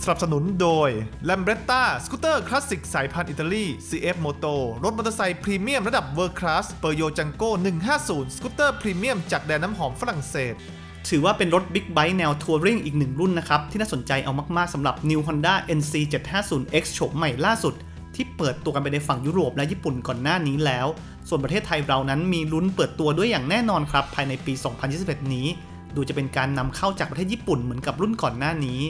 สนับสนุนโดย Lambretta สกูตเตอร์คลาสสิกสายพันธุ์อิตาลี CF Moto รถมอเตอร์ไซค์พรีเมียมระดับ World Class Peugeot Django 150 สกูตเตอร์พรีเมียมจากแดนน้ำหอมฝรั่งเศสถือว่าเป็นรถบิ๊กไบค์แนวทัวริงอีกหนึ่งรุ่นนะครับที่น่าสนใจเอามากๆสำหรับ New Honda NC 750X โฉมใหม่ล่าสุดที่เปิดตัวกันไปในฝั่งยุโรปและญี่ปุ่นก่อนหน้านี้แล้วส่วนประเทศไทยเรานั้นมีลุ้นเปิดตัวด้วยอย่างแน่นอนครับภายในปี 2021 นี้ดูจะเป็นการนำเข้าจากประเทศญี่ปุ่นเหมือนกับรุ่นก่อนหน้านี้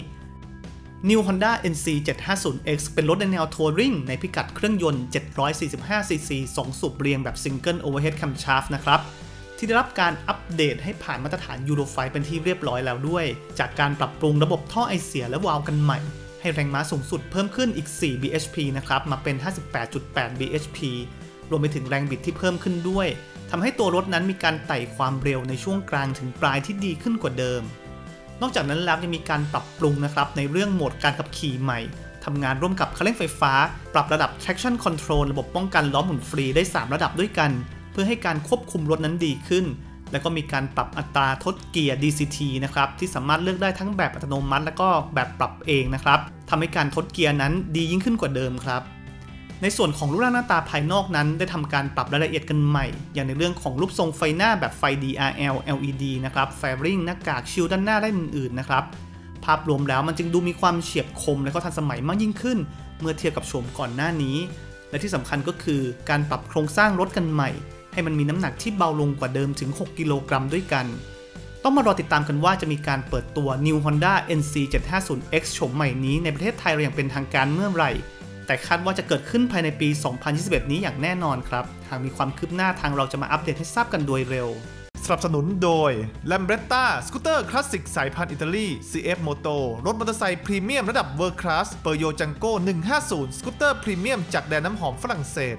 New Honda NC 750X เป็นรถในแนวทัวริงในพิกัดเครื่องยนต์ 745cc 2 สูบเรียงแบบ Single Overhead Camshaft นะครับที่ได้รับการอัปเดตให้ผ่านมาตรฐาน Euro 5 เป็นที่เรียบร้อยแล้วด้วยจากการปรับปรุงระบบท่อไอเสียและวาล์วกันใหม่ให้แรงม้าสูงสุดเพิ่มขึ้นอีก 4 bhp นะครับมาเป็น 58.8 bhp รวมไปถึงแรงบิดที่เพิ่มขึ้นด้วยทำให้ตัวรถนั้นมีการไต่ความเร็วในช่วงกลางถึงปลายที่ดีขึ้นกว่าเดิมนอกจากนั้นแล้วยังมีการปรับปรุงนะครับในเรื่องโหมดการขับขี่ใหม่ทำงานร่วมกับคันเร่งไฟฟ้าปรับระดับ traction control ระบบป้องกันล้อหมุนฟรีได้3ระดับด้วยกันเพื่อให้การควบคุมรถนั้นดีขึ้นแล้วก็มีการปรับอัตราทดเกียร์ DCT นะครับที่สามารถเลือกได้ทั้งแบบอัตโนมัติและก็แบบปรับเองนะครับทำให้การทดเกียร์นั้นดียิ่งขึ้นกว่าเดิมครับในส่วนของรูปร่างหน้าตาภายนอกนั้นได้ทำการปรับรายละเอียดกันใหม่อย่างในเรื่องของรูปทรงไฟหน้าแบบไฟ DRL LED นะครับแฟริ่งหน้ากากชิลด้านหน้าและอื่นๆนะครับภาพรวมแล้วมันจึงดูมีความเฉียบคมและก็ทันสมัยมากยิ่งขึ้นเมื่อเทียบกับโฉมก่อนหน้านี้และที่สำคัญก็คือการปรับโครงสร้างรถกันใหม่ให้มันมีน้ำหนักที่เบาลงกว่าเดิมถึง6กิโลกรัมด้วยกันต้องมารอติดตามกันว่าจะมีการเปิดตัว New Honda NC 750X โฉมใหม่นี้ในประเทศไทยอย่างเป็นทางการเมื่อไหร่แต่คาดว่าจะเกิดขึ้นภายในปี 2021 นี้อย่างแน่นอนครับหากมีความคืบหน้าทางเราจะมาอัปเดตให้ทราบกันโดยเร็วสนับสนุนโดย Lambretta สกูตเตอร์คลาสสิกสายพันธุ์อิตาลี CF Moto รถมอเตอร์ไซค์พรีเมียมระดับ World Class Peugeot Django 150 สกูตเตอร์พรีเมียมจากแดนน้ำหอมฝรั่งเศส